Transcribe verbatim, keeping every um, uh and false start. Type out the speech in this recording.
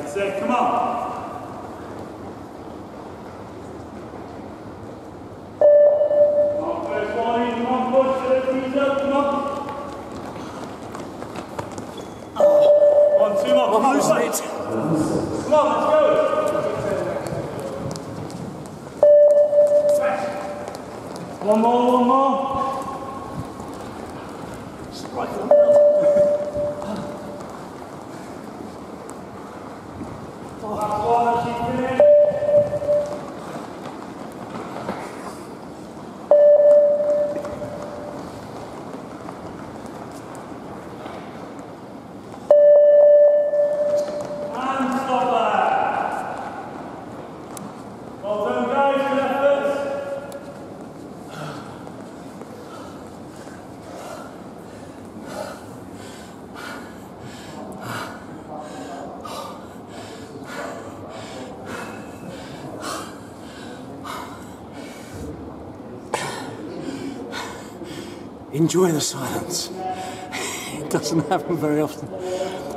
That's it, come on. Come on, first one in, come on, push, get the knees up, come on. One, two more, come on, loosen it. Come on, let's go. One more, one more. Strike them. Last one, as she finished. And stop that. Well done, guys, good efforts. Enjoy the silence. It doesn't happen very often.